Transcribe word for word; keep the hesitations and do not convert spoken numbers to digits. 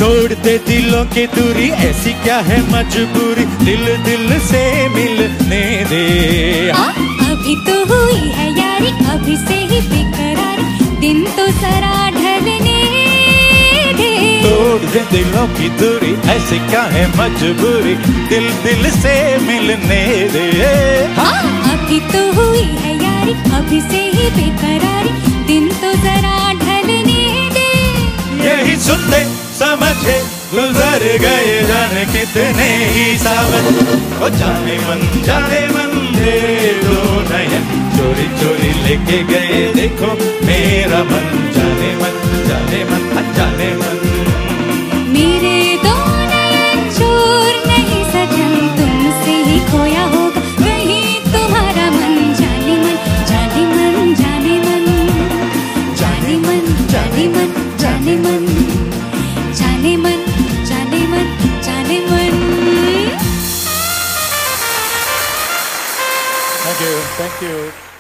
तोड़ दे दिलों की दूरी, ऐसी क्या है मजबूरी, दिल दिल से मिलने दे। आ, अभी तो हुई है यारी, अभी से ही बेकरारी, दिन तो जरा ढलने दे। तोड़ दे दिलों की दूरी, ऐसी क्या है मजबूरी, दिल दिल से मिलने दे। हाँ, अभी तो हुई है यारी, अभी से ही बेकरारी, दिन तो जरा ढलने दे। यही सुनते समझे गुजर गए जाने कितने ही सावन, ओ जाने मन जाने मन तेरे दो नयन चोरी चोरी लेके गए देखो मेरा मन, जाने मन जाने मन जाने मन। मेरे दो नयन चोर नहीं सजन, तुमसे ही खोया होगा वही तुम्हारा मन, जाने मन जाने मन जाने मन जाने मन जाने मन जाने मन जाने मन जाने मन जाने मन। Thank you, thank you.